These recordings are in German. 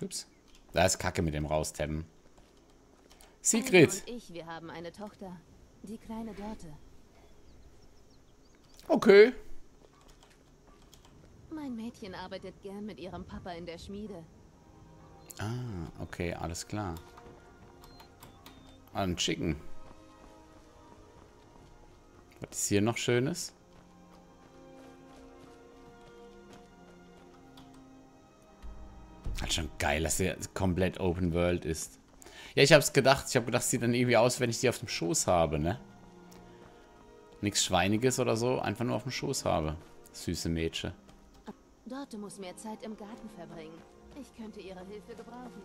Ups. Da ist Kacke mit dem Raustappen. Alma Sigrid. und ich, wir haben eine Tochter. Die kleine Dörte. Okay. Mein Mädchen arbeitet gern mit ihrem Papa in der Schmiede. Ah, okay, alles klar. Ein Chicken. Was ist hier noch Schönes? Halt schon geil, dass der komplett Open World ist. Ja, ich hab's gedacht. Ich habe gedacht, es sieht dann irgendwie aus, wenn ich die auf dem Schoß habe, ne? Nichts Schweiniges oder so, einfach nur auf dem Schoß habe. Süße Mädchen. Dörte muss mehr Zeit im Garten verbringen. Ich könnte ihre Hilfe gebrauchen.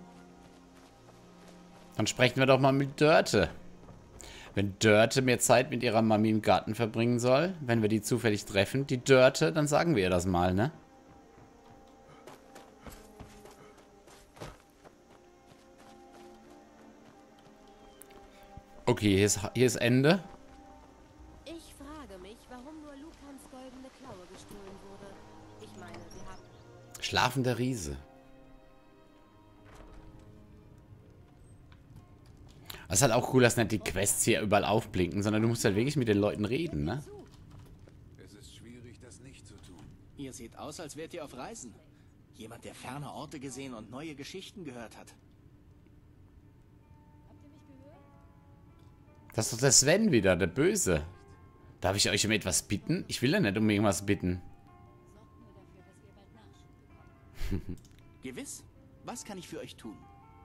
Dann sprechen wir doch mal mit Dörte. Wenn Dörte mehr Zeit mit ihrer Mami im Garten verbringen soll, wenn wir die zufällig treffen, die Dörte, dann sagen wir ihr das mal, ne? Okay, hier ist Ende. Ich frage mich, warum nur Lukans goldene Klaue gestohlen wurde. Ich meine, wir haben... Schlafender Riese. Das ist halt auch cool, dass nicht die Quests hier überall aufblinken, sondern du musst halt wirklich mit den Leuten reden, ne? Es ist schwierig, das nicht zu tun. Ihr seht aus, als wärt ihr auf Reisen. Jemand, der ferne Orte gesehen und neue Geschichten gehört hat. Das ist doch der Sven wieder, der Böse. Darf ich euch um etwas bitten? Ich will ja nicht um irgendwas bitten. Gewiss. Was kann ich für euch tun?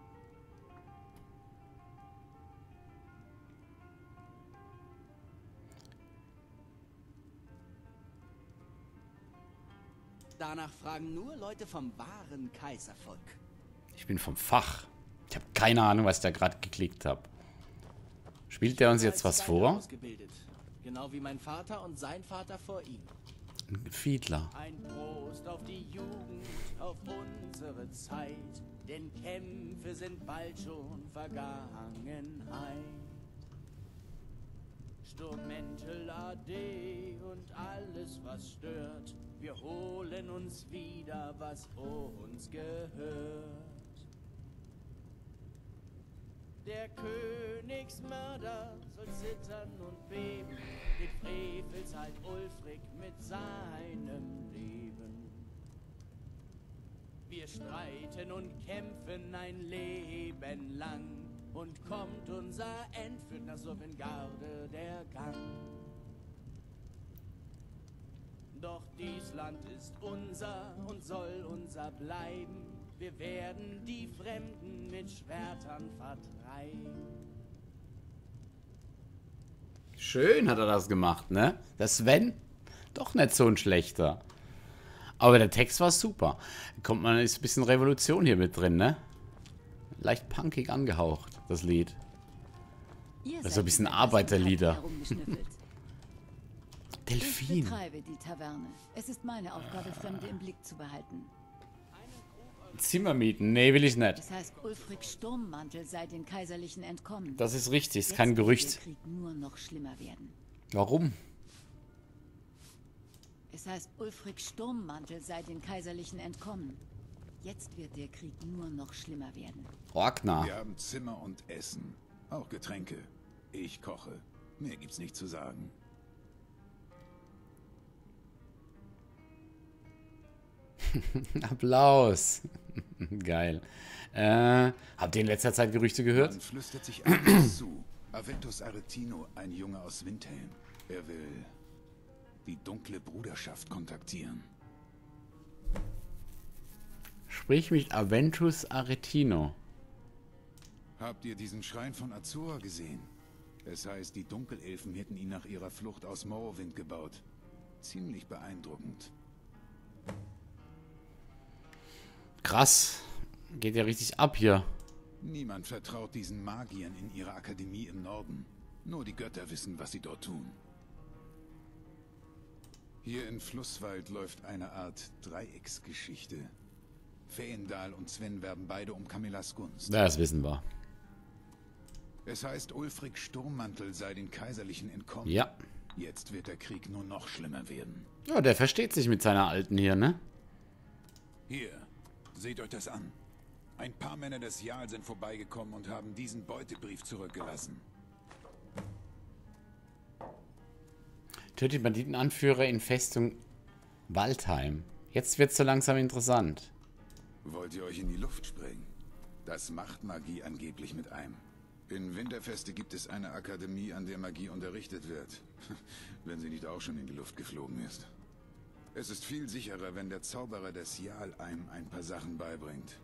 Danach fragen nur Leute vom wahren Kaiservolk. Ich bin vom Fach. Ich habe keine Ahnung, was ich da gerade geklickt habe. Spielt der uns jetzt was vor? Ausgebildet. Genau wie mein Vater und sein Vater vor ihm. Ein Fiedler. Ein Prost auf die Jugend, auf unsere Zeit, denn Kämpfe sind bald schon Vergangenheit. Sturmmäntel AD und alles, was stört, wir holen uns wieder, was uns gehört. Der Königsmörder soll zittern und beben, den Frevelshalt Ulfric mit seinem Leben. Wir streiten und kämpfen ein Leben lang, und kommt unser End, führt nach Sovngarde der Gang. Doch dies Land ist unser und soll unser bleiben. Wir werden die Fremden mit Schwertern vertreiben. Schön hat er das gemacht, ne? Der Sven, doch nicht so ein schlechter. Aber der Text war super. Kommt man, ist ein bisschen Revolution hier mit drin, ne? Leicht punkig angehaucht, das Lied. Das ist so ein bisschen Arbeiterlieder. Delfin. Ich betreibe die Taverne. Es ist meine Aufgabe, Fremde im Blick zu behalten. Zimmer mieten? Nee, will ich nicht. Es heißt, Ulfric Sturmmantel sei den Kaiserlichen entkommen. Das ist richtig, ist Jetzt kein wird Gerücht. der Krieg nur noch schlimmer werden. Warum? Es heißt, Ulfric Sturmmantel sei den Kaiserlichen entkommen. Jetzt wird der Krieg nur noch schlimmer werden. Ragnar. Wir haben Zimmer und Essen. Auch Getränke. Ich koche. Mehr gibt's nicht zu sagen. Applaus. Geil. Habt ihr in letzter Zeit Gerüchte gehört? Man flüstert sich einiges zu. Aventus Aretino, ein Junge aus Windhelm. Er will die dunkle Bruderschaft kontaktieren. Sprich mit Aventus Aretino. Habt ihr diesen Schrein von Azura gesehen? Es heißt, die Dunkelelfen hätten ihn nach ihrer Flucht aus Morrowind gebaut. Ziemlich beeindruckend. Krass. Geht ja richtig ab hier. Niemand vertraut diesen Magiern in ihrer Akademie im Norden. Nur die Götter wissen, was sie dort tun. Hier in Flusswald läuft eine Art Dreiecksgeschichte. Feendal und Sven werben beide um Camillas Gunst. Das wissen wir. Es heißt, Ulfric Sturmmantel sei den Kaiserlichen entkommen. Ja. Jetzt wird der Krieg nur noch schlimmer werden. Ja, der versteht sich mit seiner Alten hier, ne? Hier, seht euch das an. Ein paar Männer des Jarl sind vorbeigekommen und haben diesen Beutebrief zurückgelassen. Tötet Banditenanführer in Festung Waldheim. Jetzt wird's so langsam interessant. Wollt ihr euch in die Luft sprengen? Das macht Magie angeblich mit einem. In Winterfeste gibt es eine Akademie, an der Magie unterrichtet wird. Wenn sie nicht auch schon in die Luft geflogen ist. Es ist viel sicherer, wenn der Zauberer des Jarl einem ein paar Sachen beibringt.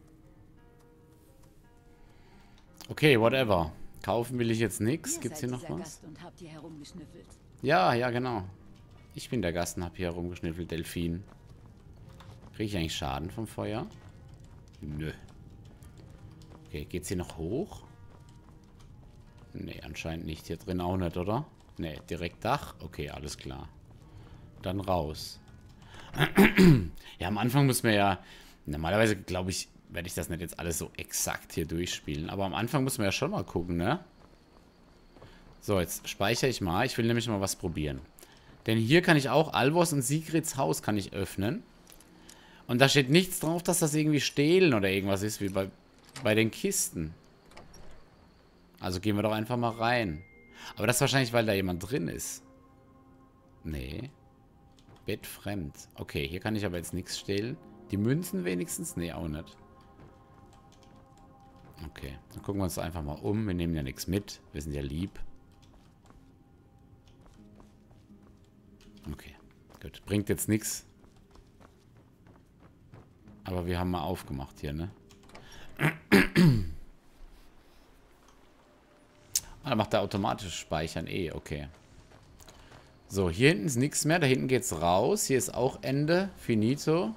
Okay, whatever. Kaufen will ich jetzt nichts. Ihr Gibt's seid hier noch dieser was? Gast und habt hier herumgeschnüffelt. Ja, ja, genau. Ich bin der Gast und hab hier herumgeschnüffelt, Delfin. Kriege ich eigentlich Schaden vom Feuer? Nö. Okay, geht's hier noch hoch? Nee, anscheinend nicht. Hier drin auch nicht, oder? Nee, direkt Dach? Okay, alles klar. Dann raus. Ja, am Anfang muss man ja... Normalerweise, glaube ich, werde ich das nicht jetzt alles so exakt hier durchspielen. Aber am Anfang muss man ja schon mal gucken, ne? So, jetzt speichere ich mal. Ich will nämlich mal was probieren. Denn hier kann ich auch Alvors und Sigrids Haus kann ich öffnen. Und da steht nichts drauf, dass das irgendwie stehlen oder irgendwas ist, wie bei den Kisten. Also gehen wir doch einfach mal rein. Aber das ist wahrscheinlich, weil da jemand drin ist. Nee. Bett fremd. Okay, hier kann ich aber jetzt nichts stehlen. Die Münzen wenigstens? Nee, auch nicht. Okay, dann gucken wir uns einfach mal um. Wir nehmen ja nichts mit. Wir sind ja lieb. Okay, gut. Bringt jetzt nichts. Aber wir haben mal aufgemacht hier, ne? Ah, da macht er automatisch Speichern. Okay. So, hier hinten ist nichts mehr. Da hinten geht's raus. Hier ist auch Ende. Finito.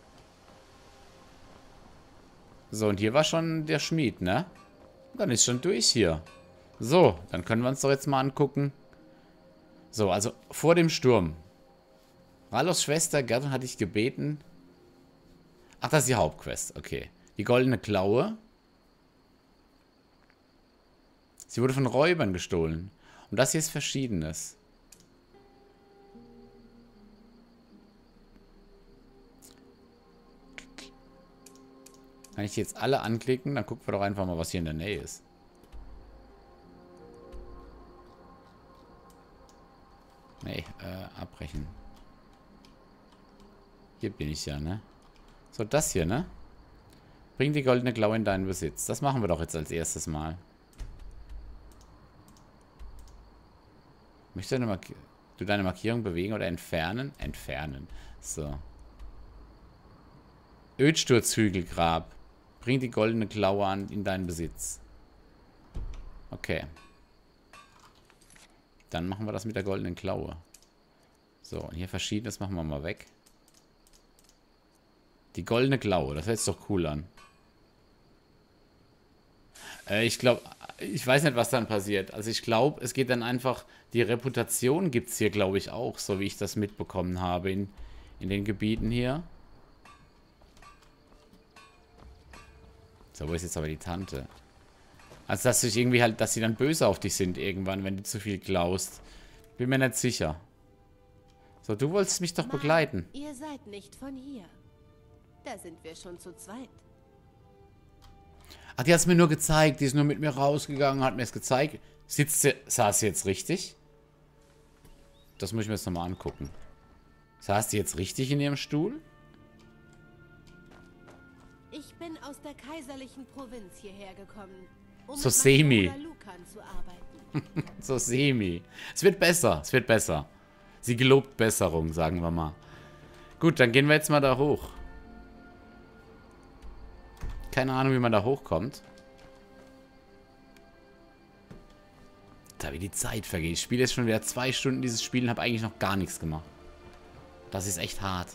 So, und hier war schon der Schmied, ne? Dann ist schon durch hier. So, dann können wir uns doch jetzt mal angucken. So, also vor dem Sturm. Ralos Schwester Gertrud hatte ich gebeten. Ach, das ist die Hauptquest. Okay. Die goldene Klaue. Sie wurde von Räubern gestohlen. Und das hier ist Verschiedenes. Kann ich die jetzt alle anklicken? Dann gucken wir doch einfach mal, was hier in der Nähe ist. Nee, abbrechen. Hier bin ich ja, ne? So, das hier, ne? Bring die goldene Klaue in deinen Besitz. Das machen wir doch jetzt als erstes Mal. Möchtest du deine Markierung bewegen oder entfernen? Entfernen. So. Ödsturzhügelgrab. Bring die goldene Klaue in deinen Besitz. Okay. Dann machen wir das mit der goldenen Klaue. So, und hier Verschiedenes machen wir mal weg. Die goldene Klaue, das hört sich doch cool an. Ich glaube, ich weiß nicht, was dann passiert. Also ich glaube, es geht dann einfach, die Reputation gibt es hier, glaube ich, auch, so wie ich das mitbekommen habe in den Gebieten hier. So, wo ist jetzt aber die Tante? Also, dass sich irgendwie halt, dass sie dann böse auf dich sind irgendwann, wenn du zu viel klaust. Bin mir nicht sicher. So, du wolltest mich doch begleiten. Ihr seid nicht von hier. Da sind wir schon zu zweit. Ach, die hat es mir nur gezeigt. Die ist nur mit mir rausgegangen, hat mir es gezeigt. Saß sie jetzt richtig? Das muss ich mir jetzt nochmal angucken. Saß die jetzt richtig in ihrem Stuhl? Ich bin aus der kaiserlichen Provinz hierher gekommen, um So mit semi. meinem Bruder Lucan zu arbeiten. So semi. Es wird besser, es wird besser. Sie gelobt Besserung, sagen wir mal. Gut, dann gehen wir jetzt mal da hoch. Keine Ahnung, wie man da hochkommt. Da wie die Zeit vergeht. Ich spiele jetzt schon wieder 2 Stunden dieses Spiel und habe eigentlich noch gar nichts gemacht. Das ist echt hart.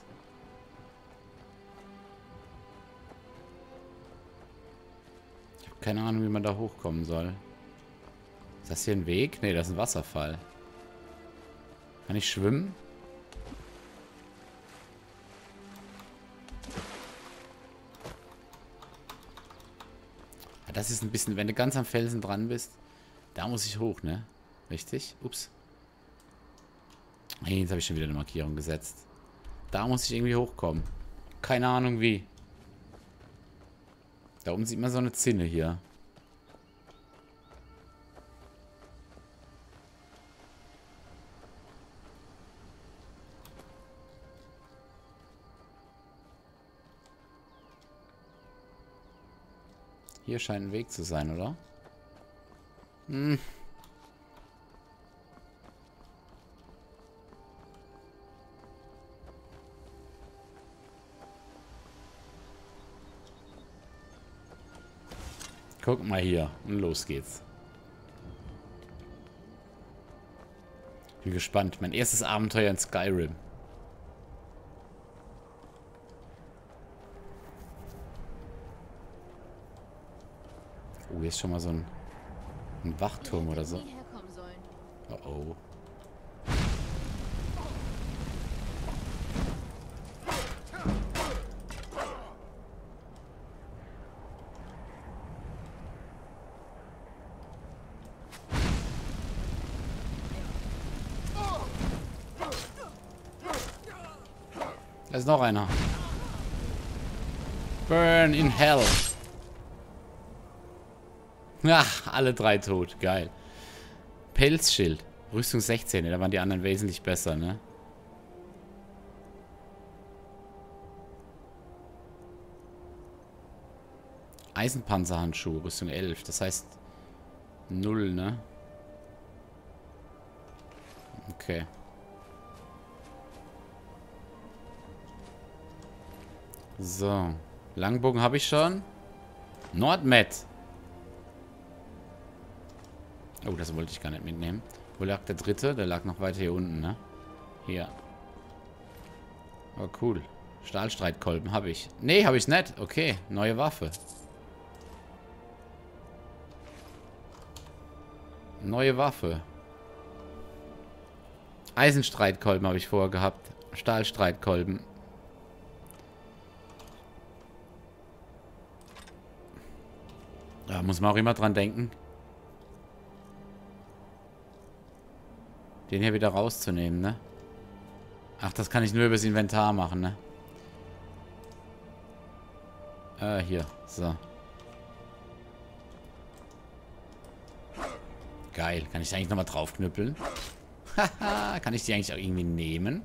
Ich habe keine Ahnung, wie man da hochkommen soll. Ist das hier ein Weg? Ne, das ist ein Wasserfall. Kann ich schwimmen? Ja, das ist ein bisschen, wenn du ganz am Felsen dran bist, da muss ich hoch, ne? Richtig? Ups. Hey, jetzt habe ich schon wieder eine Markierung gesetzt. Da muss ich irgendwie hochkommen. Keine Ahnung wie. Da oben sieht man so eine Zinne hier. Hier scheint ein Weg zu sein, oder? Hm. Guck mal hier. Und los geht's. Bin gespannt. Mein erstes Abenteuer in Skyrim. Oh, hier ist schon mal so ein Wachturm oder so. Nie herkommen sollen. Oh oh. Da ist noch einer. Burn in hell. Ach, alle drei tot. Geil. Pelzschild. Rüstung 16. Da waren die anderen wesentlich besser, ne? Eisenpanzerhandschuhe. Rüstung 11. Das heißt 0, ne? Okay. So. Langbogen habe ich schon. Nordmet. Oh, das wollte ich gar nicht mitnehmen. Wo lag der dritte? Der lag noch weiter hier unten, ne? Hier. Oh, cool. Stahlstreitkolben habe ich. Nee, habe ich nicht. Okay, neue Waffe. Neue Waffe. Eisenstreitkolben habe ich vorher gehabt. Stahlstreitkolben. Da muss man auch immer dran denken, den hier wieder rauszunehmen, ne? Ach, das kann ich nur übers Inventar machen, ne? Hier. So. Geil. Kann ich da eigentlich nochmal draufknüppeln? Haha. Kann ich die eigentlich auch irgendwie nehmen?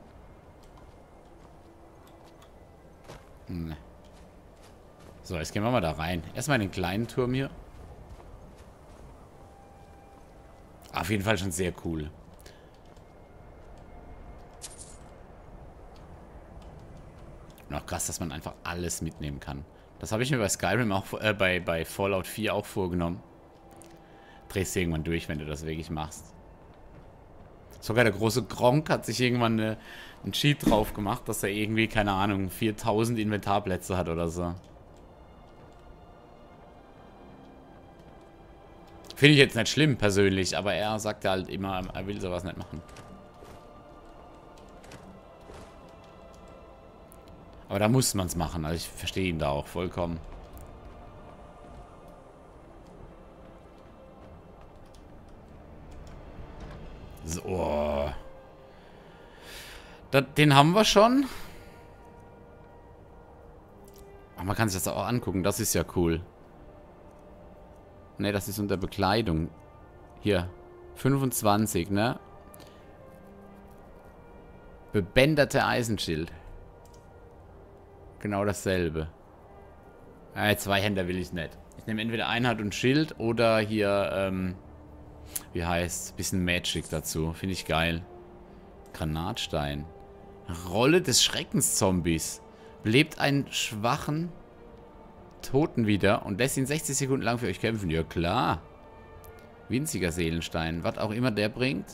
Ne. So, jetzt gehen wir mal da rein. Erstmal in den kleinen Turm hier. Auf jeden Fall schon sehr cool. Und auch krass, dass man einfach alles mitnehmen kann. Das habe ich mir bei Skyrim auch, bei Fallout 4 auch vorgenommen. Drehst du irgendwann durch, wenn du das wirklich machst. Sogar der große Gronk hat sich irgendwann einen Cheat drauf gemacht, dass er irgendwie, keine Ahnung, 4000 Inventarplätze hat oder so. Finde ich jetzt nicht schlimm, persönlich, aber er sagt ja halt immer, er will sowas nicht machen. Aber da muss man es machen, also ich verstehe ihn da auch vollkommen. So. Den haben wir schon. Ach, man kann sich das auch angucken, das ist ja cool. Ne, das ist unter Bekleidung. Hier. 25, ne? Bebänderte Eisenschild. Genau dasselbe. Zweihänder will ich nicht. Ich nehme entweder Einheit und Schild oder hier, wie heißt's? Bisschen Magic dazu. Finde ich geil. Granatstein. Rolle des Schreckenszombies. Belebt einen schwachen Toten wieder und lässt ihn 60 Sekunden lang für euch kämpfen. Ja, klar. Winziger Seelenstein. Was auch immer der bringt.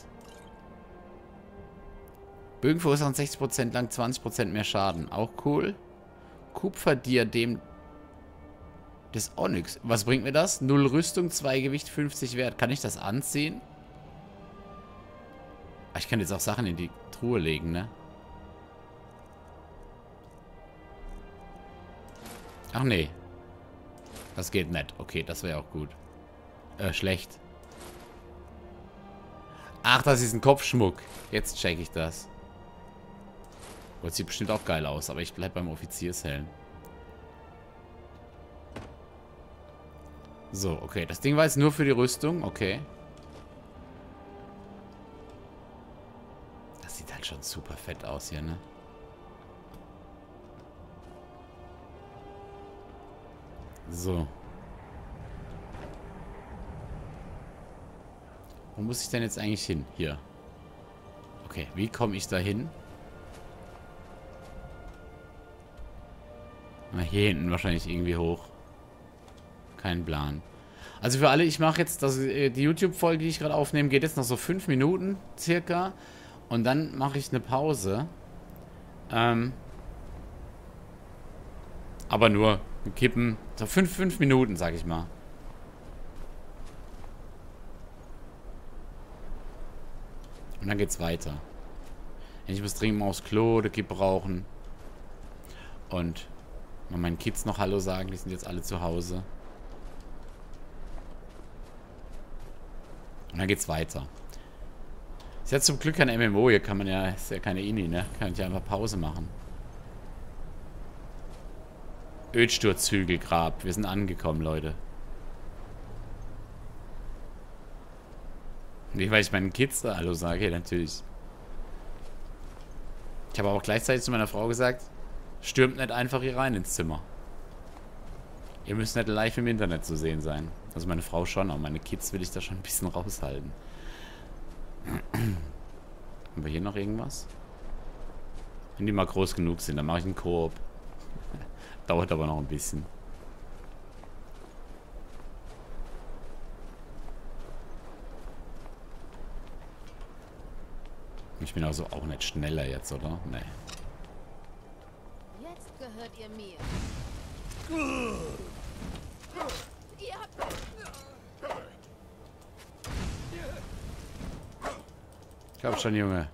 Bögen verursachen 60% lang 20% mehr Schaden. Auch cool. Kupferdiadem des Onyx. Was bringt mir das? 0 Rüstung, 2 Gewicht, 50 Wert. Kann ich das anziehen? Ich kann jetzt auch Sachen in die Truhe legen, ne? Ach nee. Das geht nicht. Okay, das wäre auch gut. Schlecht. Ach, das ist ein Kopfschmuck. Jetzt check ich das. Oh, das sieht bestimmt auch geil aus, aber ich bleib beim Offiziershelm. So, okay. Das Ding war jetzt nur für die Rüstung. Okay. Das sieht halt schon super fett aus hier, ne? So. Wo muss ich denn jetzt eigentlich hin? Hier. Okay, wie komme ich da hin? Na, hier hinten wahrscheinlich irgendwie hoch. Kein Plan. Also für alle, ich mache jetzt, die YouTube-Folge, die ich gerade aufnehme, geht jetzt noch so 5 Minuten circa. Und dann mache ich eine Pause. Aber nur kippen. So 5 Minuten, sag ich mal. Und dann geht's weiter. Ich muss dringend mal aufs Klo, der Kippe rauchen. Und mal meinen Kids noch Hallo sagen, die sind jetzt alle zu Hause. Und dann geht's weiter. Ist ja zum Glück kein MMO, hier kann man ja, ist ja keine Ini, ne? Kann ich ja einfach Pause machen. Ödsturzhügelgrab, wir sind angekommen, Leute. Nicht, weil ich meinen Kids da Hallo sage, natürlich. Ich habe auch gleichzeitig zu meiner Frau gesagt, stürmt nicht einfach hier rein ins Zimmer. Ihr müsst nicht live im Internet zu sehen sein. Also meine Frau schon, aber meine Kids will ich da schon ein bisschen raushalten. Haben wir hier noch irgendwas? Wenn die mal groß genug sind, dann mache ich einen Koop. Dauert aber noch ein bisschen. Ich bin also auch nicht schneller jetzt, oder? Nee. Jetzt gehört ihr mir. Ihr habt... Komm schon, Junge.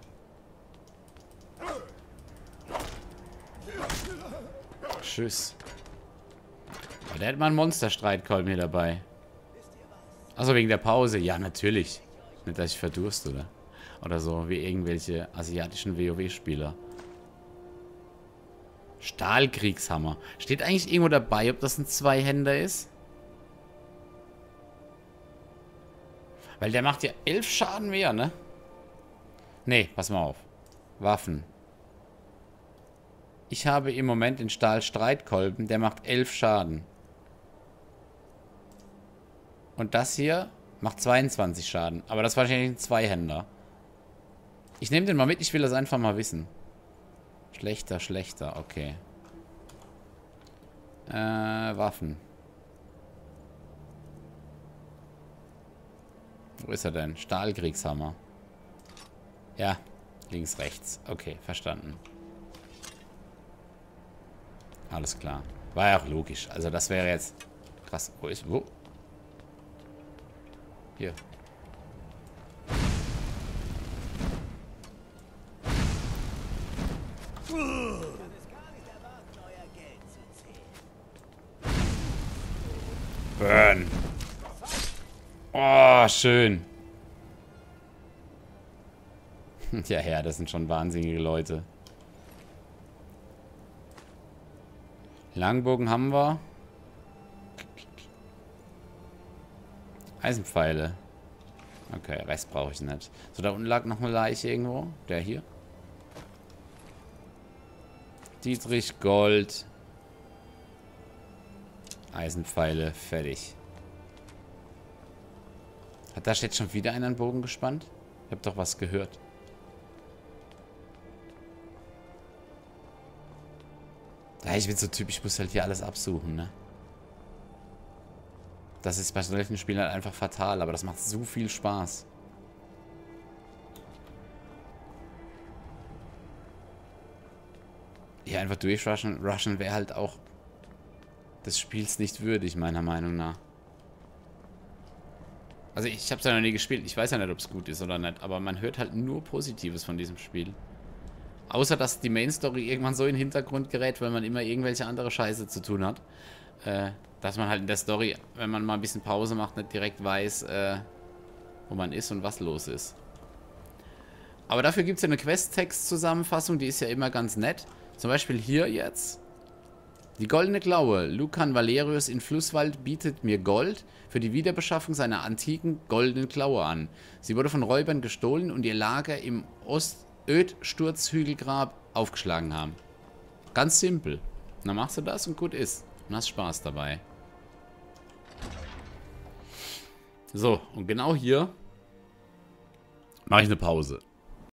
Tschüss. Aber der hat mal einen Monsterstreitkolben hier dabei. Achso, wegen der Pause. Ja, natürlich. Nicht, dass ich verdurste, oder? Oder so, wie irgendwelche asiatischen WoW-Spieler. Stahlkriegshammer. Steht eigentlich irgendwo dabei, ob das ein Zweihänder ist? Weil der macht ja 11 Schaden mehr, ne? Nee, pass mal auf. Waffen. Ich habe im Moment den Stahlstreitkolben, der macht 11 Schaden. Und das hier macht 22 Schaden. Aber das war wahrscheinlich ein Zweihänder. Ich nehme den mal mit, ich will das einfach mal wissen. Schlechter, schlechter, okay. Waffen. Wo ist er denn? Stahlkriegshammer. Ja, links, rechts. Okay, verstanden. Alles klar. War ja auch logisch. Also das wäre jetzt... Krass, wo ist... Wo? Hier. Burn. Oh, schön. Ja, das sind schon wahnsinnige Leute. Langbogen haben wir. Eisenpfeile. Okay, Rest brauche ich nicht. So, da unten lag noch eine Leiche irgendwo. Der hier. Dietrich Gold. Eisenpfeile, fertig. Hat da jetzt schon wieder einer einen Bogen gespannt? Ich habe doch was gehört. Ja, ich bin so typisch, ich muss halt hier alles absuchen, ne? Das ist bei solchen Spielen halt einfach fatal, aber das macht so viel Spaß. Hier einfach durchrushen wäre halt auch des Spiels nicht würdig, meiner Meinung nach. Also ich habe es ja noch nie gespielt, ich weiß ja nicht, ob es gut ist oder nicht, aber man hört halt nur Positives von diesem Spiel. Außer, dass die Main-Story irgendwann so in den Hintergrund gerät, weil man immer irgendwelche andere Scheiße zu tun hat. Dass man halt in der Story, wenn man mal ein bisschen Pause macht, nicht direkt weiß, wo man ist und was los ist. Aber dafür gibt es ja eine Quest-Text-Zusammenfassung, die ist ja immer ganz nett. Zum Beispiel hier jetzt. Die goldene Klaue. Lucan Valerius in Flusswald bietet mir Gold für die Wiederbeschaffung seiner antiken goldenen Klaue an. Sie wurde von Räubern gestohlen und ihr Lager im Ödsturzhügelgrab aufgeschlagen haben. Ganz simpel. Dann machst du das und gut ist. Und hast Spaß dabei. So, und genau hier mache ich eine Pause.